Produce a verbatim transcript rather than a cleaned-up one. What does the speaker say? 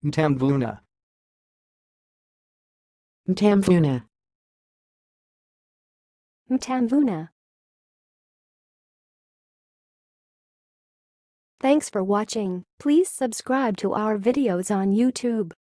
mtamvuna. mtamvuna. mtamvuna. Thanks for watching. Please subscribe to our videos on YouTube.